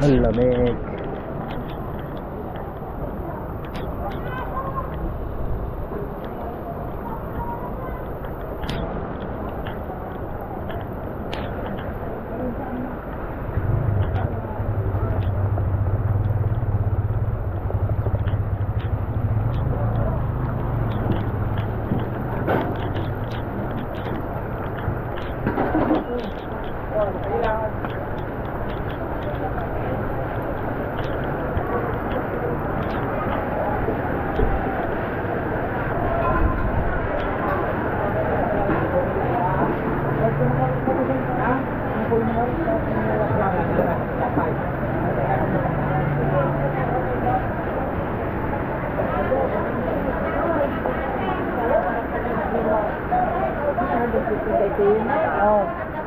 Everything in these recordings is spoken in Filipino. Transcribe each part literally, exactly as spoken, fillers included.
Ang lamig. Oh.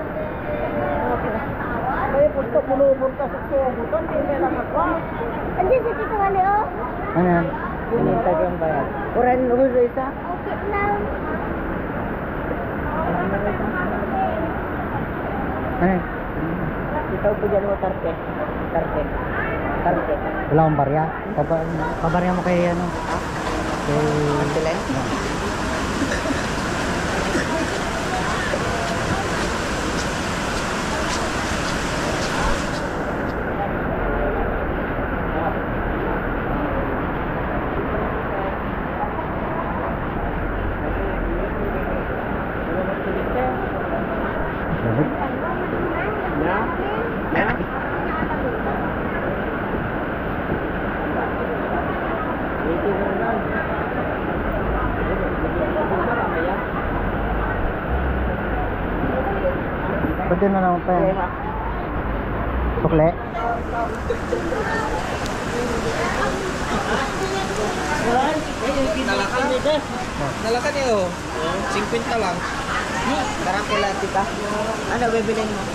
Kaya punto pulubog ka sa subutan, hindi lang ako. Andiyan si Tito Wali, oh. Ano yan? Hinintay ko yung bayad. Kuren uso isa? Okay lang. Ano yan? Ikaw po dyan mo tarte. Tarte. Tarte. Wala akong barya. Paba pabarya mo kay ano? Kay... Antilen? Pwede na naman pa yan. Sukle? Nalakan niyo. Nalakan niyo. fifty lang. Tarang kila tika. Ano bibilin mo?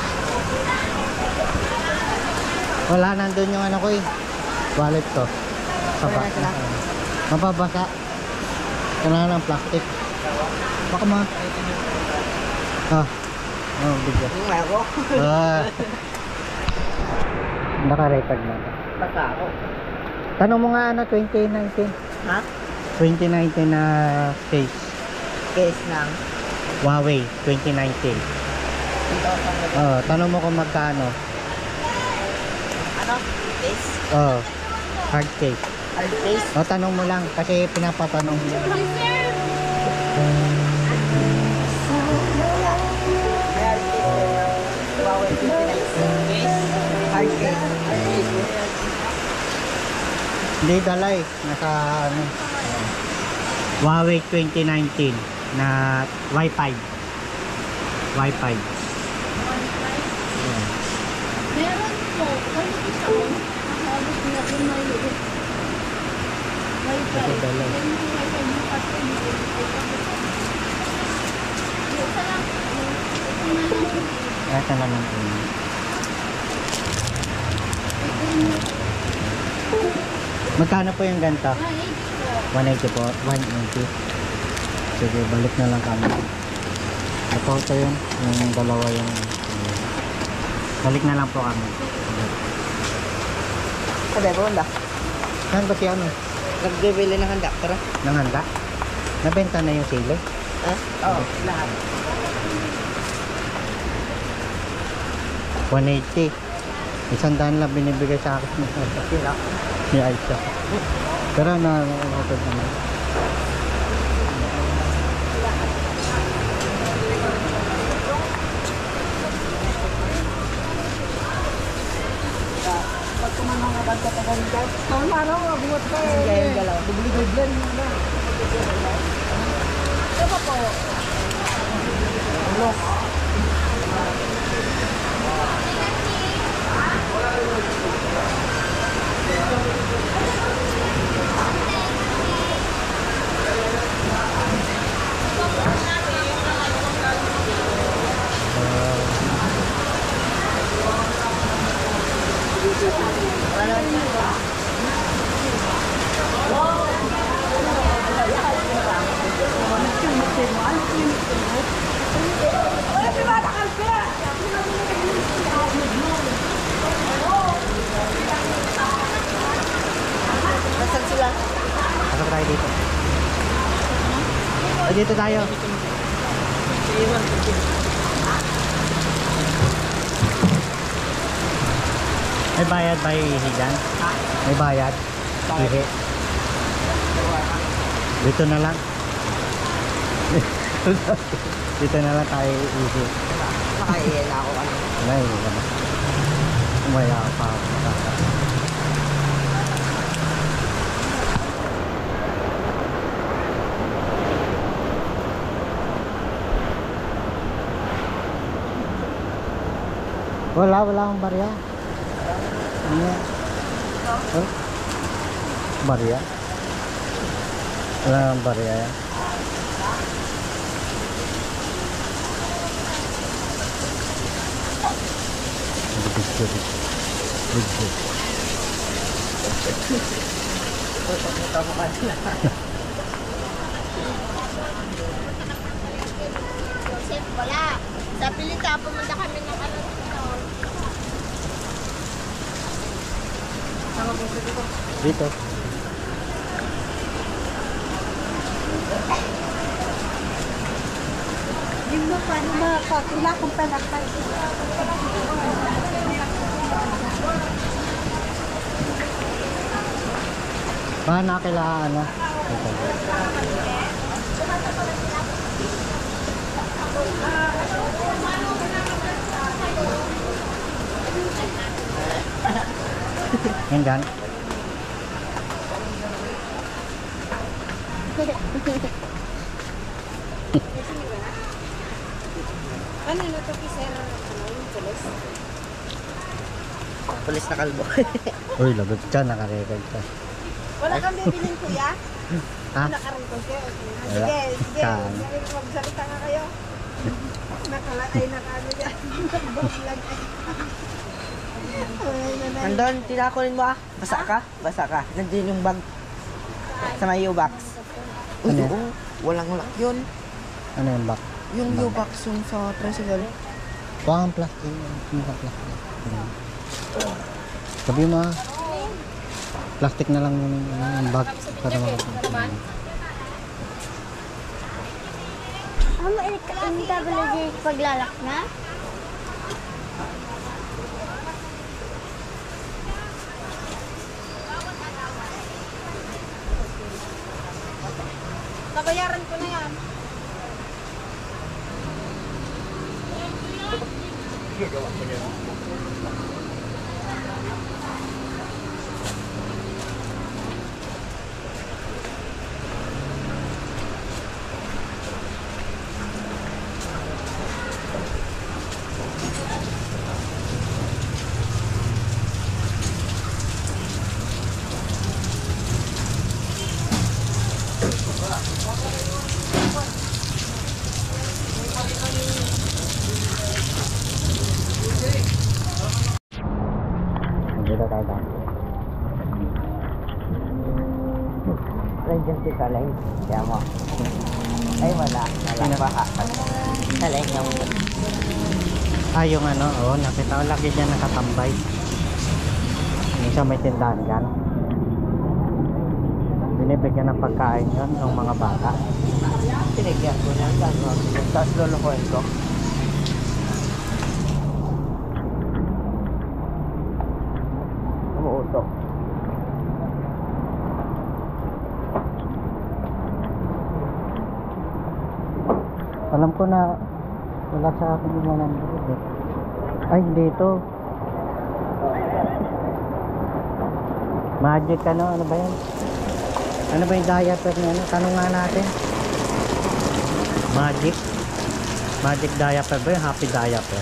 Wala, nandun yung ano ko eh. Wallet ko. Saba. Mababasa. Kailangan ng plastic. Baka mga. Ah. Oh, bigla. Yung ako. Ah. Naka-record na. Baka ako. Tanong mo nga ano, twenty nineteen. Ha? twenty nineteen na case. Case ng Huawei twenty nineteen. Oh, tanong mo kung magkano. ano? Case? Oh. Hard case. Hard case? O, tanong mo lang kasi pinapatanong mo. Hard case. Hard case. Hindi dala eh. Nasa ano. Huawei twenty nineteen na Wi-Fi. Wi-Fi. Yeah. Meron po. Ano gusto mo? Nakabot na yung may loob. Wi-Fi. Ito dala. Yan yung Wi-Fi mo kasi yung isa lang. Ito na lang. Ito naman po. Magkano po yung ganito? one eighty po. one eighty. Sige, balik na lang kami. Ito ito yun. Yung dalawa yung... Balik na lang po kami. Sabi ko, handa. Saan ba si ano? Nagbibili ng handa. Tara. Nang handa? Nabenta na yung sili? Eh? Oo, lahat. one eighty. Isang daan lang binibigay sa akin Sila. ni Aisha. Pero na nakakapag naman. Pag kumanong nga banta ka ganito, taon araw, mabuhat ka eh. Sige, yung dalawa. Dubli-dublan mo na. Diba po? Los. dito tayo. May bayad ba yung ihi dyan? May bayad? Ihi. Dito na lang. Dito na lang tayo ihi. Nakaiyan ako ano. Wala, hindi ka na. Umaya pa ako. Wala, wala akong barya. Ano yan? Oh? Barya? Wala akong barya yan. Biscuit. Biscuit. Tama ka sila. Joseph, wala. Sa Pilita, pumunta kami ng ano dito. Saan ka punta dito? Dito. Hindi mo paano makakula kung palakay. Baka nakakailangan ano. Ito. Yan dyan. Ano na ito, Kisera? Ano yung pulis? Pulis na kalbo. Uy, lagot ka. Nakarecord ka. Wala kang bibilin, kuya? Ha? Nakarangkod ka. Wala. Sige, sige. Saan? Sige, magsalita nga kayo. Nakala, ay nakaano yan. Nakabaglag. Ay, nanay. Nandun, tinakunin mo ah. Basa ka? Basa ka. Nandun yung bag. Sa may U-box. Uy, Ano? oo. Walang lock yun. Ano yung back? Yung U-box yung sa tricycle. Huwag ang plastic. Mukha plastic. Hmm. Sabi mo ah. Plastic na lang yung, yung bag. Para mag- Ano, M W J paglalak na? Nabayaran ko na yan. Dito tayo daan. Nandiyan si Talay. Kaya mo. Ay, wala. Wala pa ha. Talay nga mo. Ah, yung ano, oh, nakita ko lagi dyan nakatambay. Yung isa may tindahan dyan. Binibigyan ng pagkain yun, ng mga bata. Pinigyan ko na. Tapos lulukuhin ko. Umuusok. Alam ko na wala sa akin yung one hundred eh. Ay, dito. Magic ano, ano ba yan? Ano ba yung diaper niya? Ano? Tanong nga natin. Magic. Magic diaper ba yung happy diaper?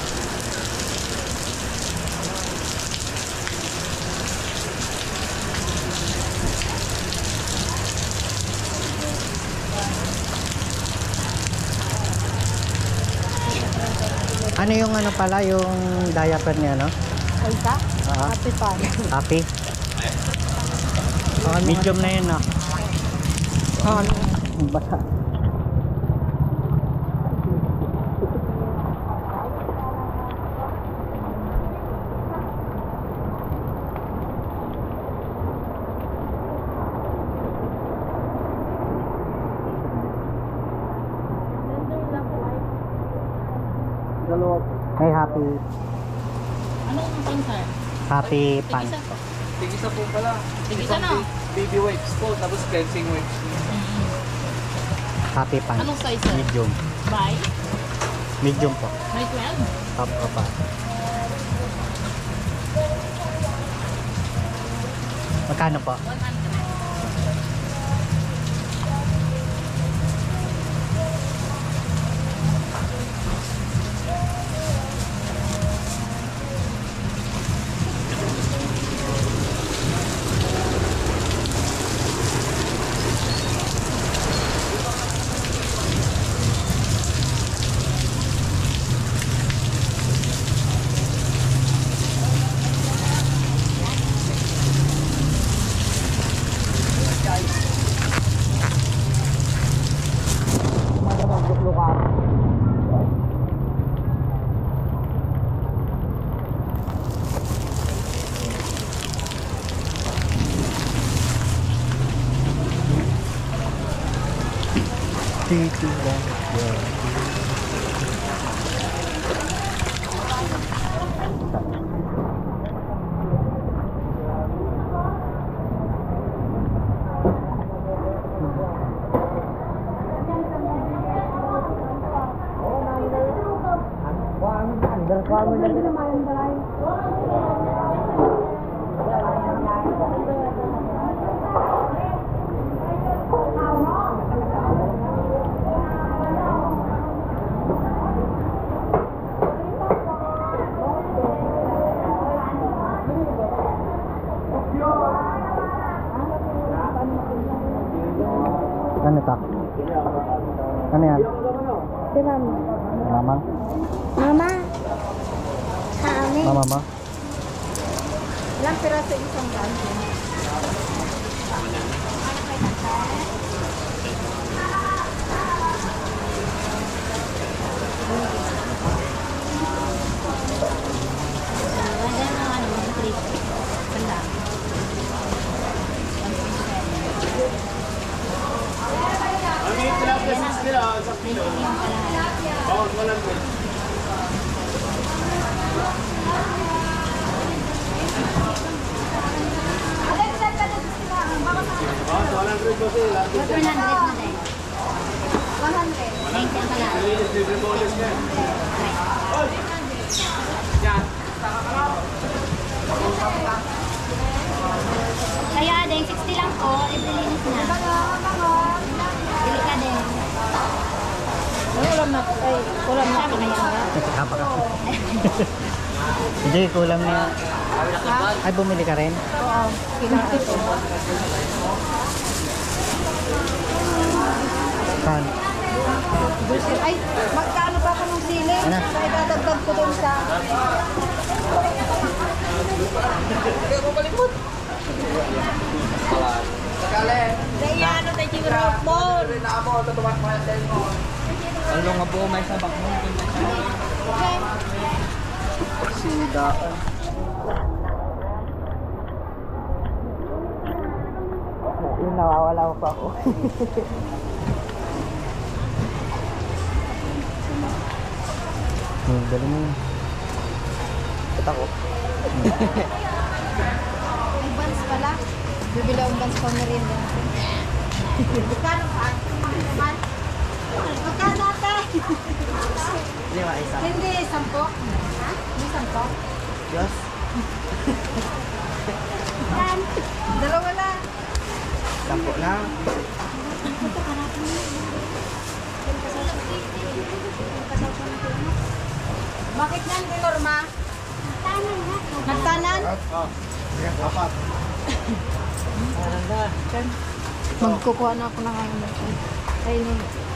Ano yung ano pala yung diaper niya, no? Isa? Ah, Happy pa. happy. Medium na yun, no? Ah, ano? Basa. dalawa po. May happy, Anong pan, sir? happy pan Tig-isa. po. Tig-isa po pala. Tig-isa Isang na. ba- Baby wipes po, tapos cleansing wipes. Happy pan. Anong size, sir? Medium. By? Medium po. May twelve? Top o pa. Magkano po? one hundred. Titi lang. Ano ito? Ano yan? Si Mama. Mama? Mama. Sa amin. Mama mo? Ilang piraso isang ganto? Kaya din, sixty lang po, ipilinis na. Pili ka din. Ulam na, ay, ulam na. Sabi kaya. Tapa ka. Hindi, kulang niya. Ay, bumili ka rin? Oo, kailangan ito. Saan? Bullshit. Ay, magkano ba ako ng sili? Ano? Ay, dadagdag ko dun sa... Sakali. Dahil ano, dahil yung rock ball. Rin na ako, tutumak mo yung tayo mo. Ano nga po, may sabak mo. Sidaan. Yung nawawala ko pa ako. Hmm, galing mo yun. Ito ako. May buns pala. Bibili akong buns pa merienda. Magkano pa? Naman? Magkano ate? Hindi ba isa? Hindi, sampo. Ha? Hindi sampo? Diyos. Yan. Dalawa lang. Sampo lang. Bakit nan, Norma? Nagtanan? Oh. Sige, apat. Magkukuha na ako ng ano. Ay, no.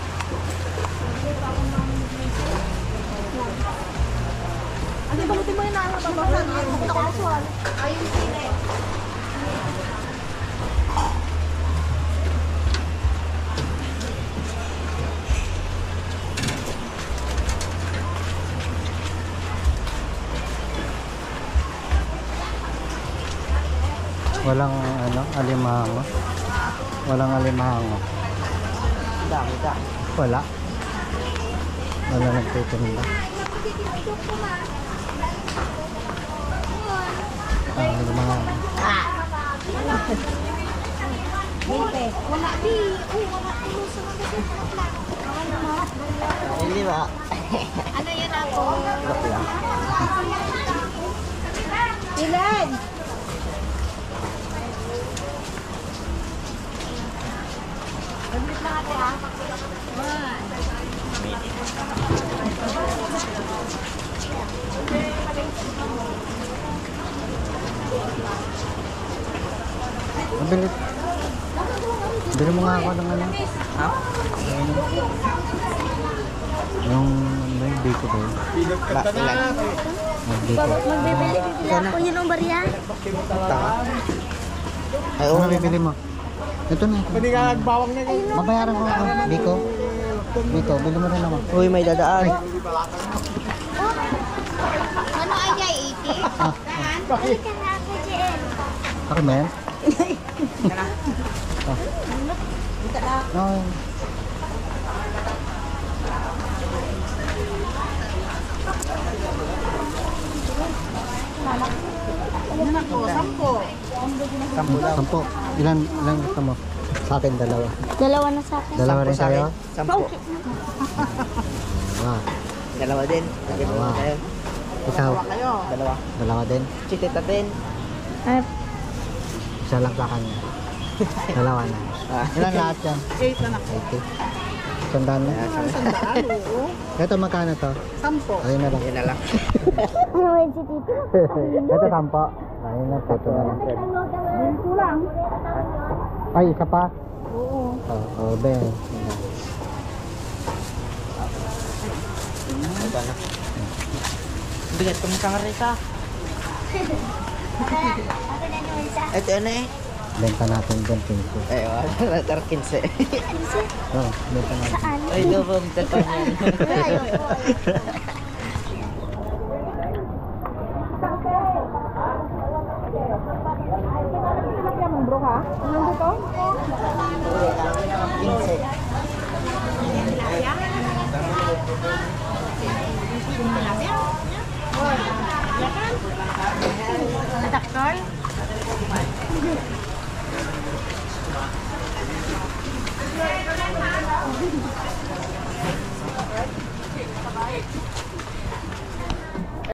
Ano ba lutin mo yung naalang ba? Pupunta ko kasual. Ayun sila eh. Walang ano, alimango. Walang alimango. Dami, dami. Wala. Wala nagtitinda. Ah, may mga... Binte. Wala di. Uy, wala ulo sa mga kasi. Ano mo? Hindi ba? Ano yun ako? Ilan? Paglit lang ate ah. Mabilit. Bili mo nga ako ng ano. Ha? Ayun. Yung ano yung biko ba yun? La, ilan? Yung biko. Magbibili, bibili ako yun ang barya. Taka. Ay, Ano oo. bibili mo? Ito na. Pwede ka nagbawang na yun. Mabayaran ko ako. Biko. Biko, bili mo rin ako. Uy, may dadaan. Ano ay kay eighty? Ah, Balik ka na ako, J L. ako men? Oh. Ano ko? Sampo. Sampu daw. Sampo. Ilan, ilan gusto mo? Sa akin, dalawa. Dalawa na sa akin. Dalawa rin sa akin. tayo? Sampu. Dalawa. Dalawa din. Sabi mo Dalawa. tayo. Ikaw? Dalawa. Dalawa din? Si tita din. Ay, Isa lang sa kanya. Dalawa na. Ah. Ilan lahat yan? Eight na ako. eighty. Sandaan mo? Sandaan, oo. Ito magkano to? Sampo. Ayun na lang. Yan na lang. ano yun si Tito? Ito sampo. Ayun na, puto na lang. Dito lang. Ay, isa pa? Oo. Oo, oh, be. Ito na. Bigat ko mukha Rita. Ako na naman sa Ito na eh. Benta natin dyan, pinto. Ay, wala. Tarkinse. Oo, benta natin. saan. Ay, dobong tato niyan. Lagyan mo bro ha? Ano to? Kinse. Doktor?